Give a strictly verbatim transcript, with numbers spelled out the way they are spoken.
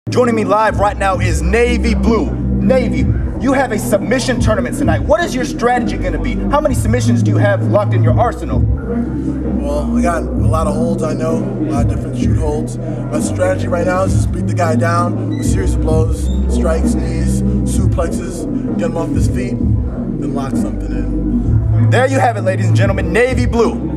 Joining me live right now is Navy Blue. Navy, you have a submission tournament tonight. What is your strategy going to be? How many submissions do you have locked in your arsenal? Well, I got a lot of holds, I know, a lot of different shoot holds. My strategy right now is just beat the guy down with series of blows, strikes, knees, suplexes, get him off his feet, then lock something in. There you have it, ladies and gentlemen, Navy Blue.